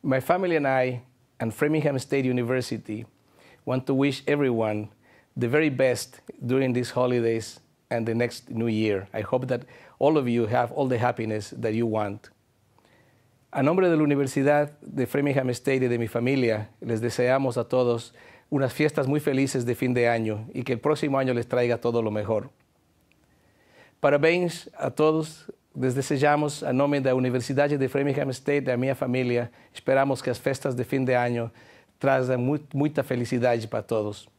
My family and I and Framingham State University want to wish everyone the very best during these holidays and the next new year. I hope that all of you have all the happiness that you want. A nombre de la Universidad de Framingham State y de mi familia, les deseamos a todos unas fiestas muy felices de fin de año y que el próximo año les traiga todo lo mejor. Parabéns a todos, les desejamos a nome da Universidade de Framingham State, da minha família, esperamos que as festas de fim de ano trazam muita felicidade para todos.